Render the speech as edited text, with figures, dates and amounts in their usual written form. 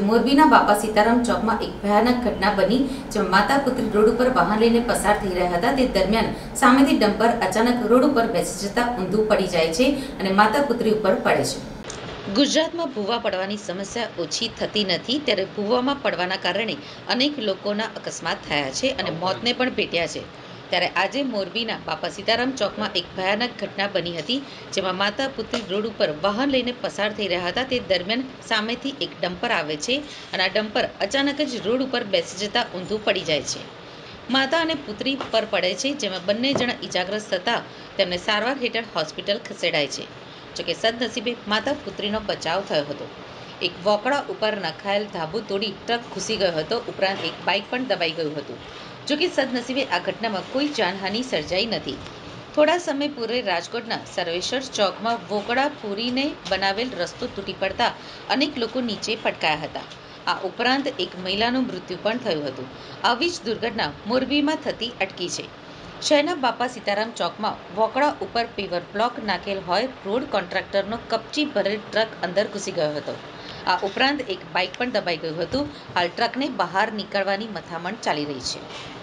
મોરબીના બાપા સીતારામ ચોકમાં એક ભયાનક ઘટના બની, જેમાં માતા પુત્રી રોડ ઉપર વાહન લઈને પસાર થઈ રહ્યા હતા. તે દરમિયાન સામેથી ડમ્પર અચાનક રોડ ઉપર બેસી જતા ઊંધું પડી જાય છે અને માતા પુત્રી ઉપર પડે છે. ગુજરાતમાં ભૂવા પડવાની સમસ્યા ઓછી થતી નથી, ત્યારે ભૂવામાં પડવાના કારણે અનેક લોકોના અકસ્માત થયા છે અને મોતને પણ ભેટ્યા છે. ત્યારે આજે મોરબીના બાપા સીતારામ ચોકમાં એક ભયાનક ઘટના બની હતી, જેમાં માતા પુત્રી રોડ ઉપર વાહન લઈને પસાર થઈ રહ્યા હતા. તે દરમિયાન સામેથી એક ડમ્પર આવે છે અને આ ડમ્પર અચાનક જ રોડ ઉપર બેસી જતા ઊંધું પડી જાય છે. માતા અને પુત્રી પર પડે છે, જેમાં બંને જણા ઈજાગ્રસ્ત થતા તેમને સારવાર હેઠળ હોસ્પિટલ ખસેડાય છે. જોકે સદનસીબે માતા પુત્રીનો બચાવ થયો હતો. એક વોકળા ઉપર નખાયેલ ધાબુ તોડી ટ્રક ઘૂસી ગયો હતો, ઉપરાંત એક બાઇક પણ દબાઈ ગયું હતું. જોકે સદનસીબે આ ઘટનામાં કોઈ જાનહાનિ સર્જાઈ નથી. થોડા સમય પૂર્વે રાજકોટના સર્વેશ્વર ચોકમાં વોકળા પૂરીને બનાવેલ રસ્તો તૂટી પડતા અનેક લોકો નીચે પટકાયા હતા. આ ઉપરાંત એક મહિલાનું મૃત્યુ પણ થયું હતું. આવી જ દુર્ઘટના મોરબીમાં થતી અટકી છે. શહેરના બાપા સીતારામ ચોકમાં વોકળા ઉપર પેવર બ્લોક નાખેલ હોય રોડ કોન્ટ્રાક્ટરનો કપચી ભરેલ ટ્રક અંદર ઘૂસી ગયો હતો. આ ઉપરાંત એક બાઇક પણ દબાઈ ગયું હતું. હાલ ટ્રકને બહાર નીકાળવાની મથામણ ચાલી રહી છે.